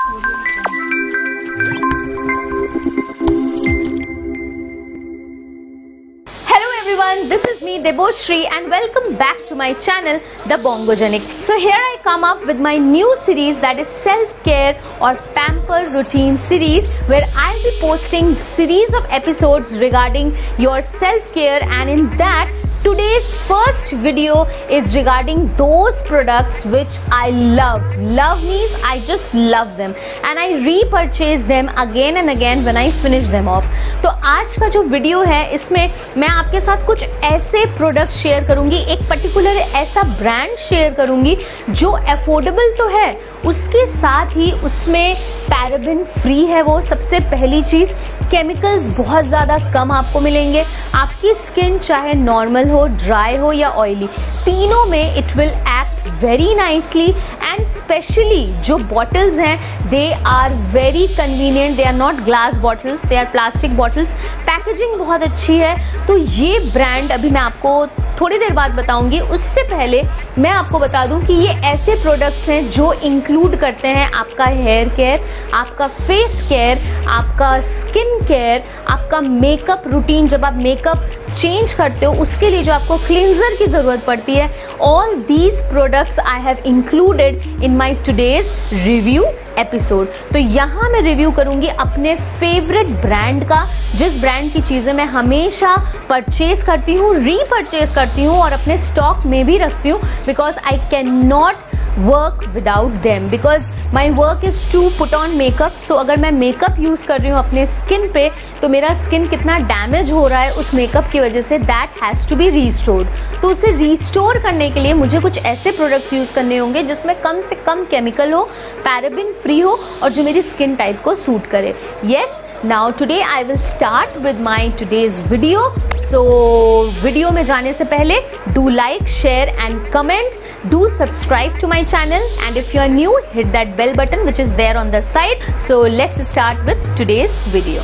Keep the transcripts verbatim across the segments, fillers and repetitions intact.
This is me Deboshri and welcome back to my channel The Bongogenic. So here I come up with my new series, that is self-care or pamper routine series, where I'll be posting series of episodes regarding your self-care, and in that today's first video is regarding those products which I love. Love means I just love them and I repurchase them again and again when I finish them off. तो आज का जो video है इसमें मैं आपके साथ कुछ ऐसे प्रोडक्ट शेयर करूंगी, एक पर्टिकुलर ऐसा ब्रांड शेयर करूंगी जो अफोर्डेबल तो है, उसके साथ ही उसमें पैराबेन फ्री है। वो सबसे पहली चीज़, केमिकल्स बहुत ज़्यादा कम आपको मिलेंगे। आपकी स्किन चाहे नॉर्मल हो, ड्राई हो या ऑयली, तीनों में it will act very nicely. And specially जो बॉटल्स हैं they are very convenient, they are not glass bottles, they are plastic bottles. Packaging बहुत अच्छी है। तो ये ब्रांड अभी मैं आपको थोड़ी देर बाद बताऊंगी। उससे पहले मैं आपको बता दूं कि ये ऐसे प्रोडक्ट्स हैं जो इंक्लूड करते हैं आपका हेयर केयर, आपका फेस केयर, आपका स्किन केयर, आपका मेकअप रूटीन। जब आप मेकअप चेंज करते हो उसके लिए जो आपको क्लींजर की ज़रूरत पड़ती है, all these products I have included in my today's review episode. तो यहाँ मैं रिव्यू करूँगी अपने फेवरेट ब्रांड का, जिस ब्रांड की चीज़ें मैं हमेशा परचेज करती हूँ, रीपरचेज करती हूँ और अपने स्टॉक में भी रखती हूँ, because I can not work without them, because my work is to put on makeup. So अगर मैं मेकअप यूज़ कर रही हूँ अपने स्किन पे, तो मेरा स्किन कितना डैमेज हो रहा है उस मेकअप की वजह से, that has to be restored. तो उसे रीस्टोर करने के लिए मुझे कुछ ऐसे प्रोडक्ट्स यूज़ करने होंगे जिसमें कम से कम केमिकल हो, पैराबेन फ्री हो और जो मेरी स्किन टाइप को सूट करे। Yes, now today I will start with my today's video. So video में जाने से पहले do like, share and comment, do subscribe to my channel, and if you are new, hit that bell button which is there on the side. So let's start with today's video.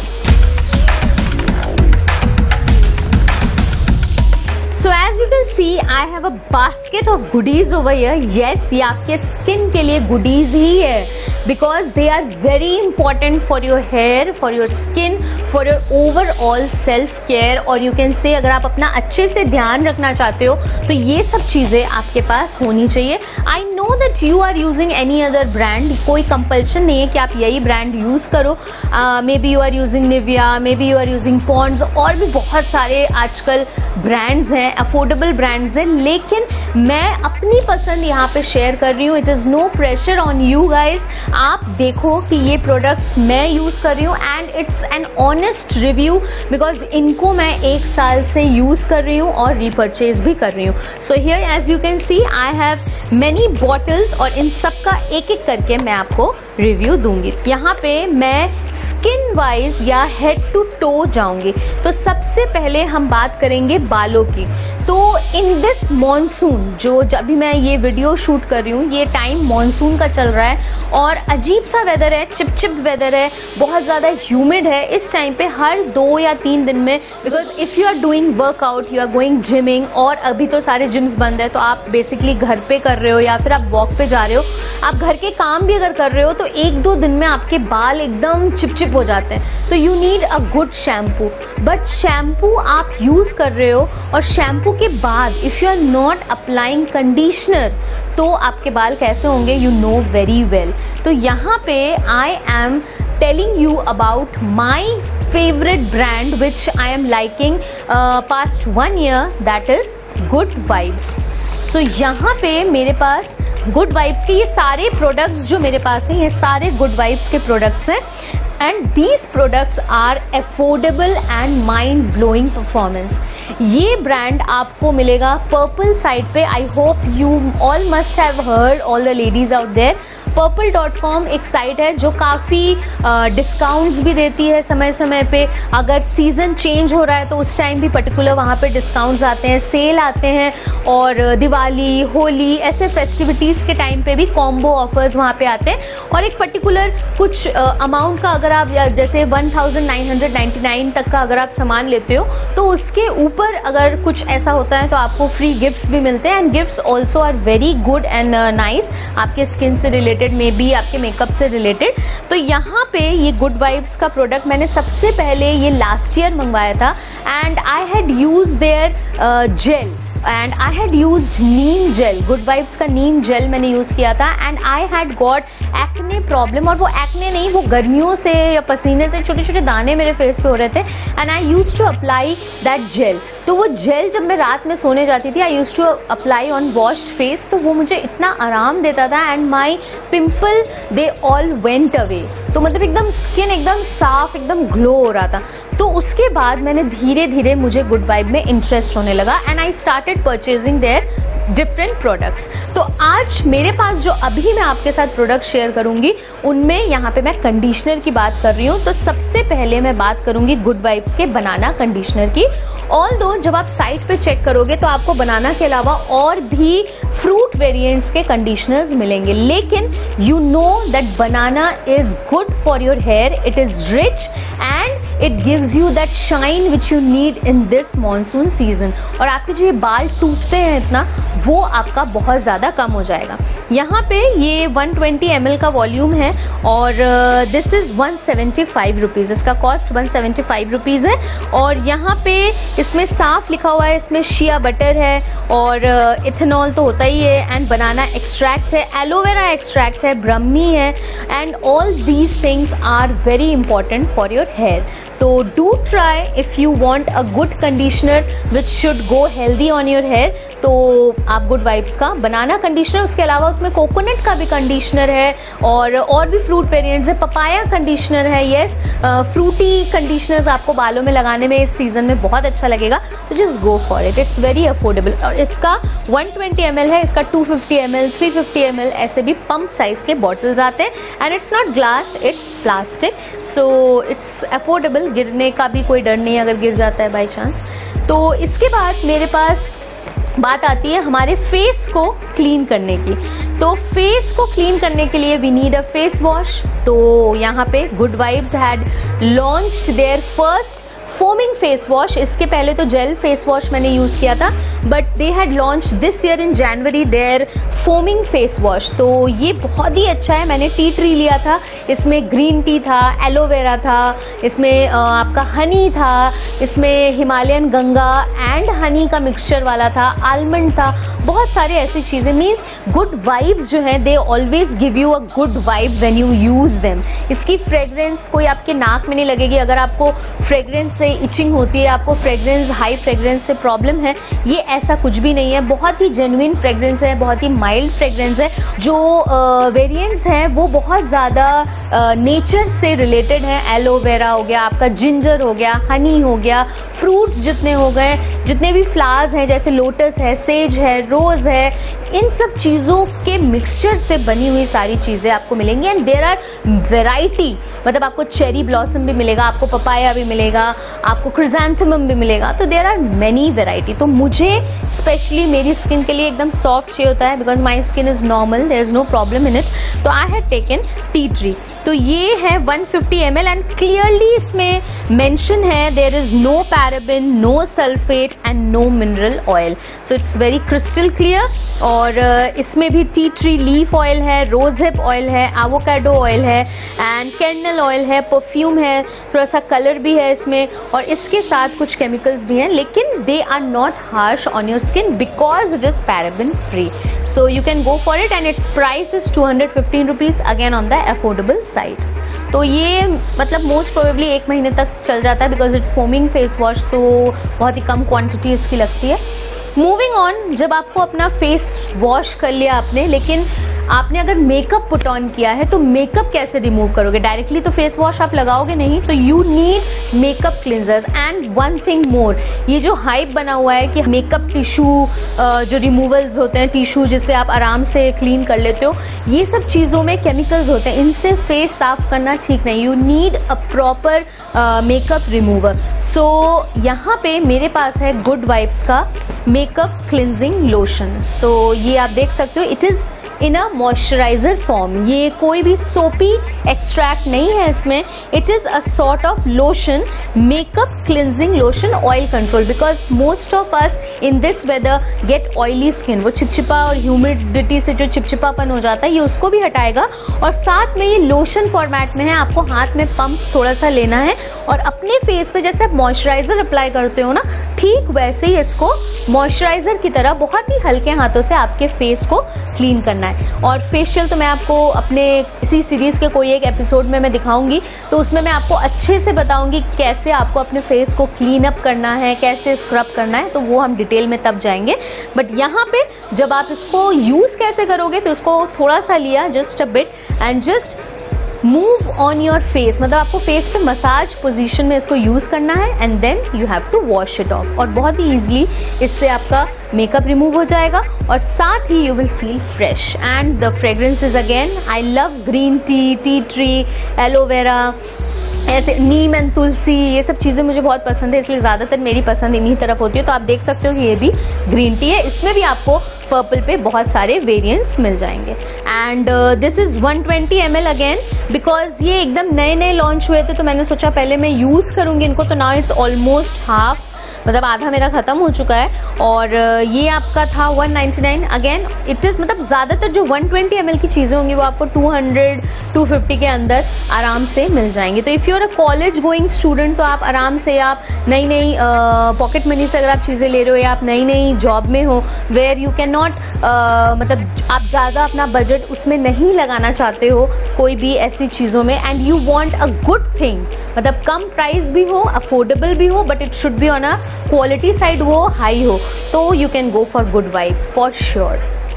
So as you can see, I have a basket of goodies over here. Yes, ये आपके skin के लिए goodies ही है, because they are very important for your hair, for your skin, for your overall self care, और you can say अगर आप अपना अच्छे से ध्यान रखना चाहते हो तो ये सब चीज़ें आपके पास होनी चाहिए। I know that you are using any other brand, कोई compulsion नहीं है कि आप यही brand यूज़ करो। uh, maybe you are using Nivea, maybe you are using Pond's, और भी बहुत सारे आजकल ब्रांड्स हैं, अफोर्डेबल ब्रांड्स हैं, लेकिन मैं अपनी पसंद यहाँ पे शेयर कर रही हूँ। It is no pressure on you guys. आप देखो कि ये प्रोडक्ट्स मैं यूज़ कर रही हूँ and it's an honest review, because इनको मैं एक साल से यूज़ कर रही हूँ और रीपरचेज भी कर रही हूँ। So here as you can see I have many bottles, और इन सब का एक एक करके मैं आपको रिव्यू दूंगी। यहाँ पे मैं स्किन वाइज या हेड टू टो जाऊंगी। तो सबसे पहले हम बात करेंगे बालों की। तो इन दिस मॉनसून, जो जब भी मैं ये वीडियो शूट कर रही हूँ, ये टाइम मॉनसून का चल रहा है और अजीब सा वेदर है, चिपचिप वेदर है, बहुत ज़्यादा ह्यूमिड है इस टाइम पे हर दो या तीन दिन में। Because if you are doing workout, you are going gyming, और अभी तो सारे जिम्स बंद है, तो आप बेसिकली घर पे कर रहे हो या फिर आप वॉक पे जा रहे हो, आप घर के काम भी अगर कर रहे हो, तो एक दो दिन में आपके बाल एकदम चिपचिप हो जाते हैं। तो you need a good shampoo. But shampoo आप यूज़ कर रहे हो और शैम्पू के बाद if you are not applying conditioner, तो आपके बाल कैसे होंगे, यू नो वेरी वेल। तो यहाँ पे I am telling you about my favorite brand which I am liking uh, past one year, that is Good Vibes. So यहाँ पे मेरे पास Good Vibes के ये सारे प्रोडक्ट्स जो मेरे पास हैं, ये सारे Good Vibes के प्रोडक्ट्स हैं, and these products are affordable and mind blowing performance. ये ब्रांड आपको मिलेगा पर्पल साइट पे। I hope you all must have heard, all the ladies out there. Purplle dot com एक साइट है जो काफ़ी डिस्काउंट्स भी देती है समय समय पे। अगर सीज़न चेंज हो रहा है तो उस टाइम भी पर्टिकुलर वहाँ पे डिस्काउंट्स आते हैं, सेल आते हैं, और दिवाली, होली, ऐसे फेस्टिविटीज़ के टाइम पे भी कॉम्बो ऑफर्स वहाँ पे आते हैं। और एक पर्टिकुलर कुछ अमाउंट uh, का अगर आप जैसे one thousand nine hundred ninety nine तक का अगर आप सामान लेते हो तो उसके ऊपर अगर कुछ ऐसा होता है तो आपको फ्री गिफ्ट्स भी मिलते हैं। And gifts also are very good and nice, आपके स्किन से रिलेटेड रिलेटेड, मे बी आपके मेकअप से रिलेटेड। तो यहाँ पे ये गुड वाइब्स का प्रोडक्ट मैंने सबसे पहले ये लास्ट ईयर मंगवाया था and I had use their gel and I had use neem gel, good vibes का नीम जेल मैंने यूज़ किया था and I had got acne problem. और वो एक्ने नहीं, वो गर्मियों से या पसीने से छोटे छोटे दाने मेरे फेस पे हो रहे थे and I use to apply that gel. तो वो जेल जब मैं रात में सोने जाती थी, I use to apply on washed face, तो वो मुझे इतना आराम देता था and my pimple they all went away. तो मतलब एकदम स्किन एकदम साफ, एकदम ग्लो हो रहा था। तो उसके बाद मैंने धीरे धीरे मुझे गुड वाइब में इंटरेस्ट होने लगा and I started purchasing their different products. तो आज मेरे पास जो अभी मैं आपके साथ प्रोडक्ट शेयर करूंगी उनमें यहाँ पे मैं कंडीशनर की बात कर रही हूँ। तो सबसे पहले मैं बात करूंगी गुड वाइब्स के बनाना कंडीशनर की। ऑल दो जब आप साइट पे चेक करोगे तो आपको बनाना के अलावा और भी फ्रूट वेरिएंट्स के कंडीशनर्स मिलेंगे, लेकिन you know that banana is good for your hair, it is rich and it gives you that shine which you need in this monsoon season. और आपके जो ये बाल टूटते हैं इतना, वो आपका बहुत ज़्यादा कम हो जाएगा। यहाँ पे ये वन ट्वेंटी एम एल का वॉल्यूम है और this is one seventy five rupees, इसका cost one seventy five rupees है। और यहाँ पे इसमें साफ लिखा हुआ है, इसमें शिया बटर है और इथेनॉल तो होता ही है एंड बनाना एक्सट्रैक्ट है, एलोवेरा एक्सट्रैक्ट है, ब्रह्मी है and all these things are very important for your hair. तो do try if you want a good conditioner which should go healthy on your hair, तो आप गुड वाइब्स का बनाना conditioner, उसके अलावा उसमें कोकोनट का भी कंडीशनर है और और भी फ्रूट वेरिएंट्स है, पपाया कंडीशनर है। येस, फ्रूटी कंडीशनर्स आपको बालों में लगाने में इस सीज़न में बहुत अच्छा लगेगा, तो just go for it, it's very affordable. और इसका वन ट्वेंटी एम एल है, इसका two fifty M L, three fifty M L ऐसे भी पंप साइज़ के बॉटल्स आते हैं and it's not glass, it's plastic, so it's affordable, गिरने का भी कोई डर नहीं अगर गिर जाता है बाई चांस। तो इसके बाद मेरे पास बात आती है हमारे फेस को क्लीन करने की। तो फेस को क्लीन करने के लिए we need a face wash. तो यहाँ पे good vibes had launched their first foaming face wash. इसके पहले तो जेल फेस वॉश मैंने यूज़ किया था, but they had launched this year in January their foaming face wash. तो ये बहुत ही अच्छा है। मैंने टी ट्री लिया था, इसमें ग्रीन टी था, एलोवेरा था, इसमें आपका हनी था, इसमें हिमालयन गंगा एंड हनी का मिक्सचर वाला था, आलमंड था, बहुत सारे ऐसी चीज़ें। मीन्स गुड वाइब्स जो हैं they always give you a good vibe when you use them. इसकी फ्रेगरेंस कोई आपके नाक में नहीं लगेगी। अगर आपको फ्रेगरेंस से इचिंग होती है, आपको फ्रेगरेंस हाई फ्रेगरेंस से प्रॉब्लम है, ये ऐसा कुछ भी नहीं है। बहुत ही जेन्युइन फ्रेगरेंस है, बहुत ही माइल्ड फ्रेगरेंस है। जो वेरिएंट्स हैं वो बहुत ज़्यादा नेचर से रिलेटेड हैं। एलोवेरा हो गया, आपका जिंजर हो गया, हनी हो गया, फ्रूट्स जितने हो गए, जितने भी फ्लावर्स हैं जैसे लोटस है, सेज है, रोज़ है, इन सब चीज़ों के मिक्सचर से बनी हुई सारी चीज़ें आपको मिलेंगी एंड देयर आर वेराइटी। मतलब आपको चेरी ब्लॉसम भी मिलेगा, आपको पपाया भी मिलेगा, आपको क्रिजेंथेमम भी मिलेगा। तो देयर आर मैनी वेराइटी। तो मुझे स्पेशली मेरी स्किन के लिए एकदम सॉफ्ट चाहिए होता है, because my skin is normal, there is no problem in it. तो I had taken tea tree. तो ये है one fifty M L and clearly इसमें मेंशन है there is no paraben, no sulphate and no mineral oil. So it's very crystal clear. और इसमें भी tea tree leaf oil है, rosehip oil है, एवोकाडो ऑयल है एंड कैंडल ऑयल है, perfume है, थोड़ा सा कलर भी है इसमें और इसके साथ कुछ केमिकल्स भी हैं, लेकिन they are not harsh on your skin because it is paraben free. So you can go for it and its price is two hundred fifteen rupees, again on the affordable side. तो ये मतलब most probably एक महीने तक चल जाता है because it's foaming face wash, so बहुत ही कम क्वांटिटी इसकी लगती है। मूविंग ऑन, जब आपको अपना फेस वॉश कर लिया आपने, लेकिन आपने अगर मेकअप पुट ऑन किया है तो मेकअप कैसे रिमूव करोगे? डायरेक्टली तो फेस वॉश आप लगाओगे नहीं, तो you need makeup cleansers. And one thing more, ये जो हाइप बना हुआ है कि मेकअप टिशू जो रिमूवल्स होते हैं, टिशू जिससे आप आराम से क्लीन कर लेते हो, ये सब चीज़ों में केमिकल्स होते हैं, इनसे फेस साफ करना ठीक नहीं। You need a proper makeup remover. So यहाँ पे मेरे पास है गुड वाइब्स का मेकअप क्लिनजिंग लोशन। सो ये आप देख सकते हो, it is in a moisturiser form. ये कोई भी सोपी एक्सट्रैक्ट नहीं है इसमें, it is a sort of lotion, makeup cleansing lotion, oil control, because most of us in this weather get oily skin. वो चिपचिपा और ह्यूमिडिटी से जो चिपचिपापन हो जाता है ये उसको भी हटाएगा, और साथ में ये लोशन फॉर्मेट में है। आपको हाथ में पंप थोड़ा सा लेना है और अपने फेस पे जैसे आप मॉइस्चराइजर अप्लाई करते हो ना, ठीक वैसे ही इसको मॉइस्चराइजर की तरह बहुत ही हल्के हाथों से आपके फेस को क्लीन करना है। और फेशियल तो मैं आपको अपने इसी सीरीज़ के कोई एक एपिसोड में मैं दिखाऊंगी, तो उसमें मैं आपको अच्छे से बताऊंगी कैसे आपको अपने फेस को क्लीन अप करना है, कैसे स्क्रब करना है, तो वो हम डिटेल में तब जाएंगे। बट यहाँ पे जब आप इसको यूज़ कैसे करोगे, तो इसको थोड़ा सा लिया, just a bit, and just move on your face, मतलब आपको फेस पे मसाज पोजीशन में इसको यूज़ करना है, and then you have to wash it off. और बहुत ही ईजिली इससे आपका मेकअप रिमूव हो जाएगा और साथ ही you will feel fresh. And the fragrance is again, I love green tea, tea tree, aloe vera, ऐसे नीम एंड तुलसी, ये सब चीज़ें मुझे बहुत पसंद है, इसलिए ज़्यादातर मेरी पसंद इन्हीं तरफ होती है। तो आप देख सकते हो कि ये भी ग्रीन टी है, इसमें भी आपको पर्पल पे बहुत सारे वेरिएंट्स मिल जाएंगे। And this is one twenty M L again, because ये एकदम नए नए लॉन्च हुए थे, तो मैंने सोचा पहले मैं यूज़ करूँगी इनको। तो नाउ इट्स ऑलमोस्ट हाफ, मतलब आधा मेरा ख़त्म हो चुका है, और ये आपका था one ninety nine. Again it is, मतलब ज़्यादातर जो वन ट्वेंटी एम एल की चीज़ें होंगी वो आपको टू हंड्रेड टू फिफ्टी के अंदर आराम से मिल जाएंगी। तो if you are a college going student, तो आप आराम से, आप नई नई पॉकेट मनी से अगर आप चीज़ें ले रहे हो, या आप नई नई जॉब में हो वेयर यू कैन नॉट, मतलब आप ज़्यादा अपना बजट उसमें नहीं लगाना चाहते हो कोई भी ऐसी चीज़ों में, and you want a good thing, मतलब कम प्राइस भी हो, अफोर्डेबल भी हो, but it should be on a quality side वो हाई हो, तो you can go for Good Vibe for sure.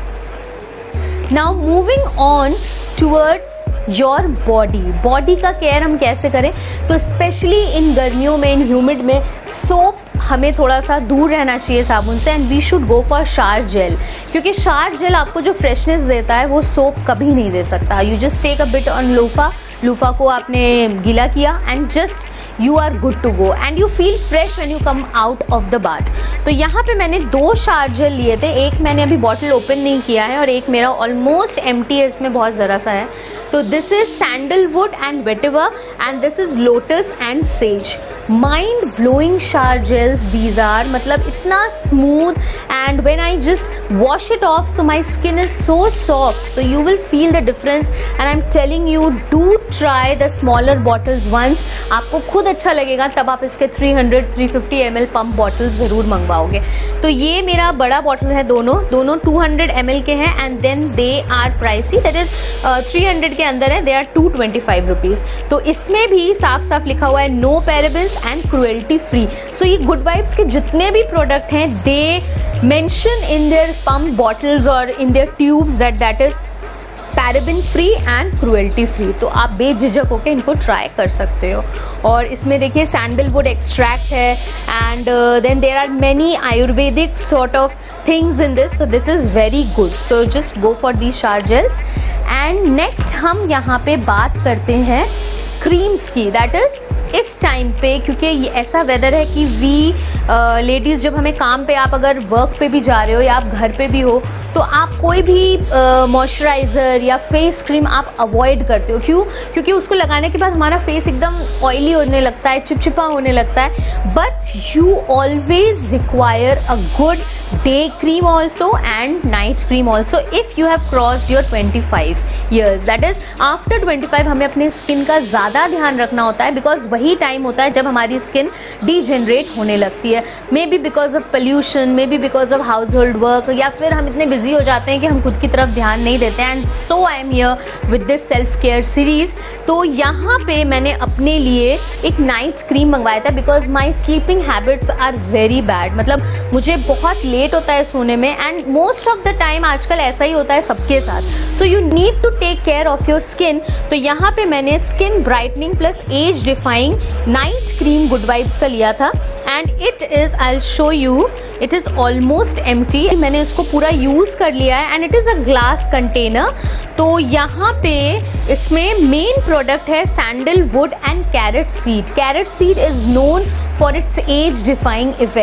Now moving on towards your body, body का केयर हम कैसे करें, तो स्पेशली इन गर्मियों में, इन ह्यूमिड में, सोप हमें थोड़ा सा दूर रहना चाहिए साबुन से, and we should go for shower gel, क्योंकि शावर जेल आपको जो फ्रेशनेस देता है वो सोप कभी नहीं दे सकता। You just take a bit on loofah, loofah को आपने गीला किया, and just you are good to go, and you feel fresh when you come out of the bath. तो यहाँ पे मैंने दो शावर जेल लिए थे, एक मैंने अभी बॉटल ओपन नहीं किया है, और एक मेरा ऑलमोस्ट एम्प्टी है, इसमें बहुत ज़रा सा है। तो this is sandalwood and vetiver, and this is lotus and sage. Mind blowing shower gels these are, मतलब इतना smooth, and when I just wash it off so my skin is so soft, तो you will feel the difference, and I am telling you do try the smaller bottles once, आपको खुद अच्छा लगेगा, तब आप इसके three hundred three fifty M L pump bottles ज़रूर मंगवाओगे। तो ये मेरा बड़ा बॉटल है, दोनों दोनों टू हंड्रेड एम एल के हैं, and then they are pricey, that is three hundred के अंदर है, they are two twenty five rupees. तो इसमें भी साफ साफ लिखा हुआ है no parabens and cruelty free. So ये गुड वाइब्स के जितने भी प्रोडक्ट हैं, they mention in their pump bottles और in their tubes that that is paraben free and cruelty free. तो आप बेझिझक होकर इनको ट्राई कर सकते हो। और इसमें देखिए सैंडलवुड एक्सट्रैक्ट है, and then there are many ayurvedic sort of things in this, so this is very good. So just go for the shower gels. And next हम यहाँ पे बात करते हैं क्रीम्स की, दैट इज़ इस टाइम पे, क्योंकि ये ऐसा वेदर है कि वी लेडीज़ जब हमें काम पे, आप अगर वर्क पे भी जा रहे हो या आप घर पे भी हो, तो आप कोई भी मॉइस्चराइज़र या फेस क्रीम आप अवॉइड करते हो। क्यों? क्योंकि उसको लगाने के बाद हमारा फेस एकदम ऑयली होने लगता है, चिपचिपा होने लगता है। But you always require a good day cream also and night cream also if you have crossed your twenty five years, that is after twenty five हमें अपने स्किन का ज़्यादा ध्यान रखना होता है, बिकॉज वही टाइम होता है जब हमारी स्किन डीजेनरेट होने लगती है, maybe because of pollution, maybe because of household work, या फिर हम इतने बिजी हो जाते हैं कि हम खुद की तरफ ध्यान नहीं देते हैं। And so I am here with this self care series. तो यहाँ पे मैंने अपने लिए एक नाइट क्रीम मंगवाया था, because my sleeping habits are very bad, मतलब मुझे बहुत लेट होता है सोने में, and most of the time आजकल ऐसा ही होता है सबके साथ। So you need to take care of your skin. तो यहाँ पे मैंने skin brightening plus age defying night cream Good vibes का लिया था, and it is, I will show you, it is almost empty. मैंने इसको पूरा यूज़ कर लिया है, and it is a glass container. तो यहाँ पे इसमें मेन प्रोडक्ट है sandalwood and carrot seed. Carrot seed is known for its age defying effect.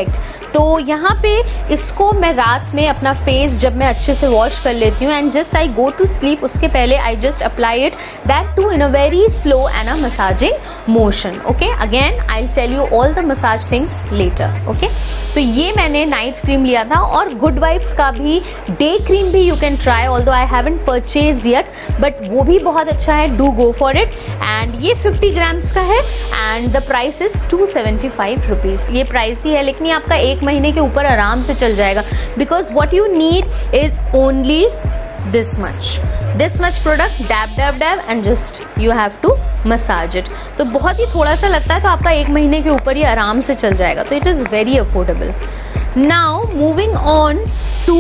तो यहाँ पे इसको मैं रात में अपना फेस जब मैं अच्छे से वॉश कर लेती हूँ and just I go to sleep, उसके पहले I just apply it, that too in a very slow and a massaging motion. Okay, again I will tell you all the massage things later. Okay, तो ये मैंने night cream लिया था. और good vibes का भी डे क्रीम भी you can try, although I haven't purchased yet, but वो भी बहुत अच्छा है. Do go for it. And ये फिफ्टी ग्राम्स का है and the price is two seventy five rupees. ये प्राइस ही है, लेकिन ये आपका एक महीने के ऊपर आराम से चल जाएगा, because what you need is only this much this much product, dab dab dab and just you have to massage it. तो बहुत ही थोड़ा सा लगता है, तो आपका एक महीने के ऊपर ही आराम से चल जाएगा. तो it is very affordable. Now moving on to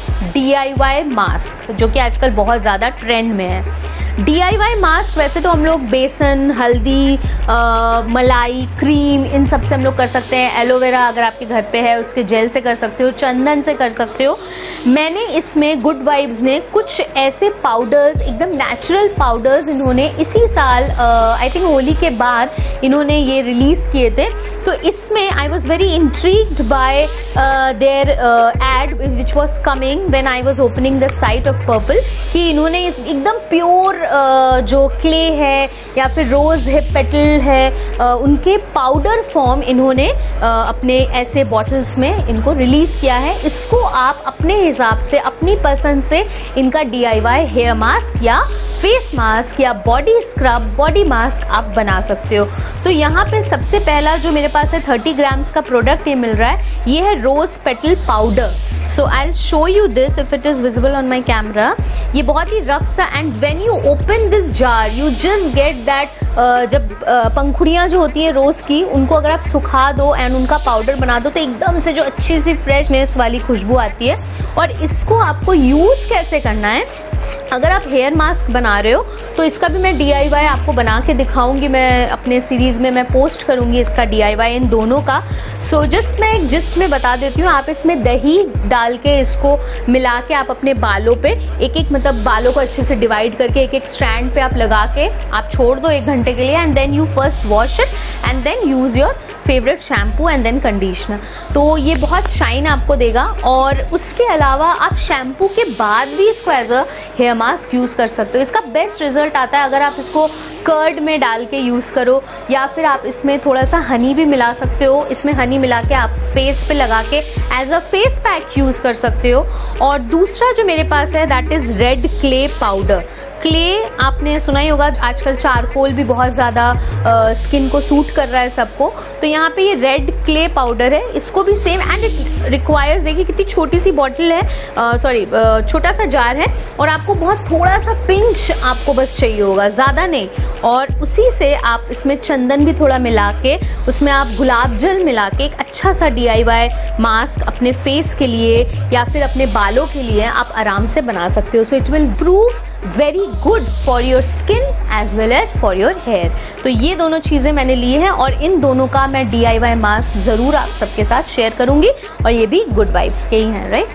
D I Y mask, जो कि आजकल बहुत ज़्यादा ट्रेंड में है. डी आई वाई मास्क वैसे तो हम लोग बेसन, हल्दी, आ, मलाई, क्रीम, इन सब से हम लोग कर सकते हैं. एलोवेरा अगर आपके घर पे है उसके जेल से कर सकते हो, चंदन से कर सकते हो. मैंने इसमें गुड वाइब्स ने कुछ ऐसे पाउडर्स, एकदम नेचुरल पाउडर्स इन्होंने इसी साल आई थिंक होली के बाद इन्होंने ये रिलीज़ किए थे. तो इसमें I was very intrigued by their ad which was coming when I was opening the site of Purplle, कि इन्होंने इस एकदम प्योर uh, जो क्ले है या फिर रोज़ हिप पेटल है, uh, उनके पाउडर फॉर्म इन्होंने uh, अपने ऐसे बॉटल्स में इनको रिलीज़ किया है. इसको आप अपने हिसाब से, अपनी पसंद से इनका D I Y hair mask या फेस मास्क या बॉडी स्क्रब, बॉडी मास्क आप बना सकते हो. तो यहाँ पे सबसे पहला जो मेरे पास है थर्टी ग्राम्स का प्रोडक्ट ये मिल रहा है, ये है rose petal powder. So I will show you this if it is visible on my camera. ये बहुत ही रफ सा, and when you open this jar you just get that, जब uh, पंखुड़ियाँ जो होती हैं रोज़ की, उनको अगर आप सुखा दो एंड उनका पाउडर बना दो तो एकदम से जो अच्छी सी फ्रेशनेस वाली खुशबू आती है. और इसको आपको यूज़ कैसे करना है, अगर आप हेयर मास्क बना रहे हो तो इसका भी मैं डी आई वाई आपको बना के दिखाऊंगी. मैं अपने सीरीज़ में मैं पोस्ट करूंगी इसका डी आई वाई इन दोनों का. सो जस्ट मैं एक जिस्ट में बता देती हूँ. आप इसमें दही डाल के इसको मिला के आप अपने बालों पे एक एक, मतलब बालों को अच्छे से डिवाइड करके एक एक स्ट्रैंड पे आप लगा के आप छोड़ दो एक घंटे के लिए, and then you first wash it and then use your favourite shampoo and then conditioner. तो ये बहुत शाइन आपको देगा. और उसके अलावा आप शैम्पू के बाद भी इसको as a hair mask use कर सकते हो. इसका बेस्ट रिजल्ट आता है अगर आप इसको कर्ड में डाल के यूज़ करो, या फिर आप इसमें थोड़ा सा हनी भी मिला सकते हो. इसमें हनी मिला के आप फेस पे लगा के as a face pack use कर सकते हो. और दूसरा जो मेरे पास है that is red clay powder. Clay आपने सुना ही होगा, आजकल चारकोल भी बहुत ज़्यादा स्किन को सूट कर रहा है सबको. तो यहाँ पे ये रेड क्ले पाउडर है, इसको भी सेम, एंड इट रिक्वायर्स, देखिए कितनी छोटी सी बॉटल है, सॉरी छोटा सा जार है, और आपको बहुत थोड़ा सा पिंच आपको बस चाहिए होगा, ज़्यादा नहीं. और उसी से आप इसमें चंदन भी थोड़ा मिला के, उसमें आप गुलाब जल मिला के एक अच्छा सा डी आई वाई मास्क अपने फेस के लिए या फिर अपने बालों के लिए आप आराम से बना सकते हो. So it will prove very good for your skin as well as for your hair. तो ये दोनों चीज़ें मैंने ली हैं और इन दोनों का मैं डी आई वाई मास्क ज़रूर आप सबके साथ शेयर करूँगी, और ये भी गुड वाइब्स के ही हैं, राइट.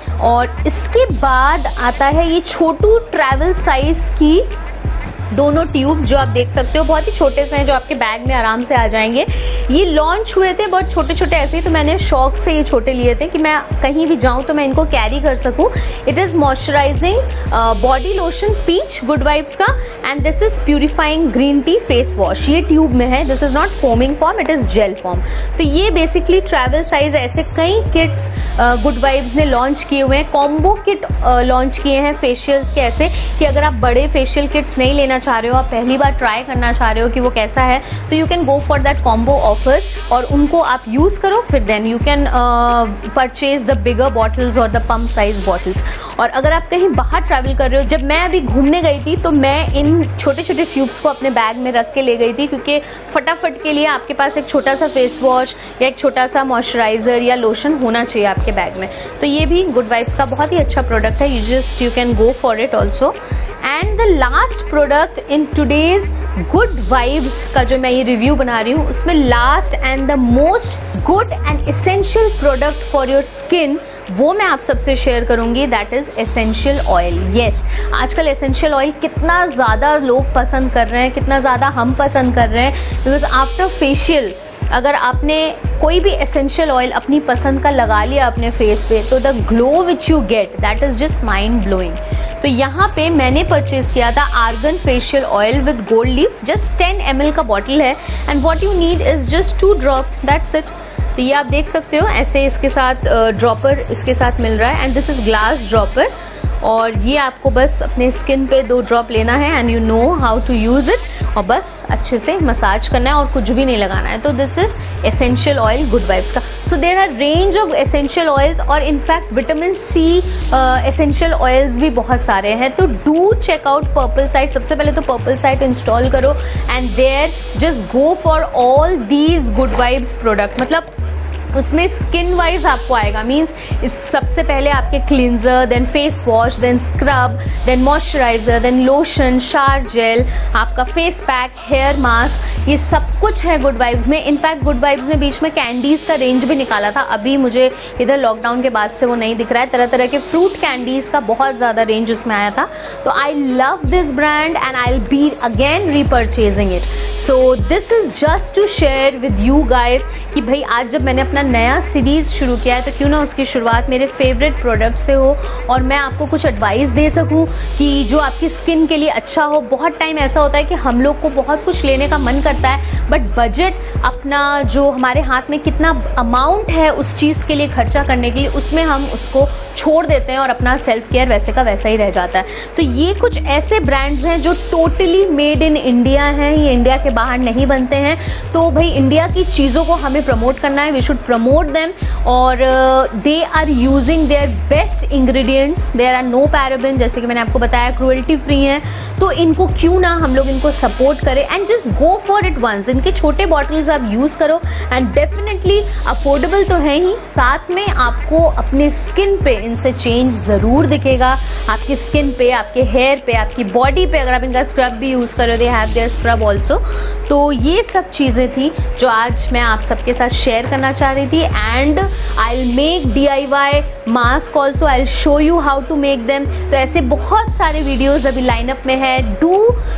और इसके बाद आता है ये छोटू ट्रैवल साइज की दोनों ट्यूब्स जो आप देख सकते हो, बहुत ही छोटे से हैं, जो आपके बैग में आराम से आ जाएंगे. ये लॉन्च हुए थे बहुत छोटे छोटे ऐसे ही, तो मैंने शौक से ये छोटे लिए थे कि मैं कहीं भी जाऊं तो मैं इनको कैरी कर सकूं. It is moisturising body lotion peach Good vibes का, and this is purifying green tea face wash. ये ट्यूब में है, this is not foaming form, it is gel form. तो ये बेसिकली ट्रैवल साइज ऐसे कई किट्स गुड वाइब्स ने launch किए हुए हैं. कॉम्बो किट लॉन्च किए हैं फेशियल्स के, ऐसे कि अगर आप बड़े फेशियल किट्स नहीं लेना चाह रहे हो, आप पहली बार ट्राई करना चाह रहे हो कि वो कैसा है, तो you can go for that combo offers और उनको आप यूज़ करो. फिर then you can purchase the bigger bottles और द पम्प साइज बॉटल्स. और अगर आप कहीं बाहर ट्रैवल कर रहे हो, जब मैं अभी घूमने गई थी तो मैं इन छोटे छोटे ट्यूब्स को अपने बैग में रख के ले गई थी, क्योंकि फटाफट के लिए आपके पास एक छोटा सा फेस वॉश या एक छोटा सा मॉइस्चराइजर या लोशन होना चाहिए आपके बैग में. तो ये भी गुड वाइब्स का बहुत ही अच्छा प्रोडक्ट है. You just you can go for it also. And the last product in today's Good vibes का जो मैं ये रिव्यू बना रही हूँ, उसमें last and the most good and essential product for your skin, वो मैं आप सबसे शेयर करूंगी. That is essential oil. Yes, आजकल एसेंशियल ऑयल कितना ज़्यादा लोग पसंद कर रहे हैं, कितना ज़्यादा हम पसंद कर रहे हैं, बिकॉज आफ्टर फेशियल अगर आपने कोई भी एसेंशियल ऑयल अपनी पसंद का लगा लिया अपने फेस पे, तो the glow which you get that is just mind blowing. तो यहाँ पे मैंने परचेज किया था argan facial oil with gold leaves, just ten M L का बॉटल है and what you need is just two drop, that's it. तो ये आप देख सकते हो ऐसे इसके साथ ड्रॉपर uh, इसके साथ मिल रहा है and this is glass dropper, और ये आपको बस अपने स्किन पे दो ड्रॉप लेना है and you know how to use it, और बस अच्छे से मसाज करना है और कुछ भी नहीं लगाना है। तो this is essential oil Good vibes का। So there are range of essential oils, और in fact vitamin C essential oils भी बहुत सारे हैं। तो do check out Purplle site. सबसे पहले तो पर्पल साइट इंस्टॉल करो and there just go for all these Good Vibes product. मतलब उसमें स्किन वाइज आपको आएगा, मीन्स इस सबसे पहले आपके cleanser, then face wash, then scrub, then moisturiser, then lotion, shower gel, आपका फेस पैक, हेयर मास्क, ये सब कुछ है गुड वाइब्स में। इनफैक्ट गुड वाइब्स ने बीच में कैंडीज़ का रेंज भी निकाला था, अभी मुझे इधर लॉकडाउन के बाद से वो नहीं दिख रहा है। तरह तरह के फ्रूट कैंडीज़ का बहुत ज़्यादा रेंज उसमें आया था। तो I love this brand and I will be again repurchasing it. So this is just to share with you guys कि भाई आज जब मैंने अपना नया सीरीज़ शुरू किया है तो क्यों ना उसकी शुरुआत मेरे फेवरेट प्रोडक्ट से हो और मैं आपको कुछ एडवाइस दे सकूं कि जो आपकी स्किन के लिए अच्छा हो। बहुत टाइम ऐसा होता है कि हम लोग को बहुत कुछ लेने का मन करता है, बट बजट अपना जो हमारे हाथ में कितना अमाउंट है उस चीज़ के लिए खर्चा करने के लिए, उसमें हम उसको छोड़ देते हैं और अपना सेल्फ केयर वैसे का वैसा ही रह जाता है। तो ये कुछ ऐसे ब्रांड्स हैं जो टोटली मेड इन इंडिया हैं, ये इंडिया के बाहर नहीं बनते हैं। तो भाई इंडिया की चीज़ों को हमें प्रमोट करना है, वी शुड प्रमोट देम, और they are using their best ingredients, there are no paraben, जैसे कि मैंने आपको बताया क्रुएल्टी फ्री हैं। तो इनको क्यों ना हम लोग इनको सपोर्ट करें and just go for it once. इनके छोटे बॉटल्स आप यूज़ करो एंड डेफिनेटली अफोर्डेबल तो है ही, साथ में आपको अपने स्किन पे इनसे चेंज ज़रूर दिखेगा। आपकी स्किन पे, आपके हेयर पे, आपकी बॉडी पे, अगर आप इनका स्क्रब भी यूज़ करो, they have their scrub also. तो ये सब चीज़ें थी जो आज मैं आप सबके साथ शेयर करना चाह रही थी। And I will make D I Y mask also, I will show you how to make them. तो ऐसे बहुत सारे वीडियोज़ अभी लाइनअप में है। Do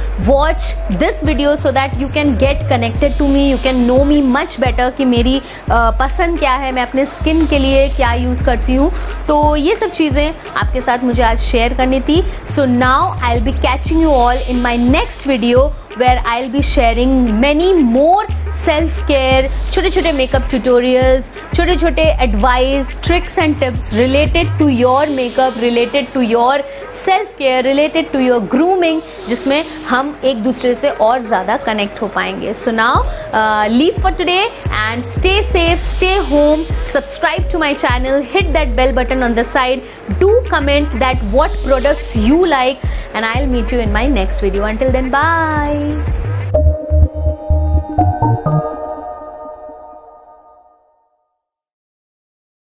watch this video so that you can get connected to me, you can know me much better कि मेरी uh, पसंद क्या है, मैं अपने स्किन के लिए क्या यूज़ करती हूँ। तो ये सब चीज़ें आपके साथ मुझे आज शेयर करनी थी। So now I will be catching you all in my next video where I'll be sharing many more self care, छोटे छोटे makeup tutorials, छोटे छोटे advice, tricks and tips related to your makeup, related to your self care, related to your grooming, जिसमें हम एक दूसरे से और ज़्यादा connect हो पाएंगे। So now uh, leave for today and stay safe, stay home, subscribe to my channel, hit that bell button on the side, do comment that what products you like, and I'll meet you in my next video. Until then, bye.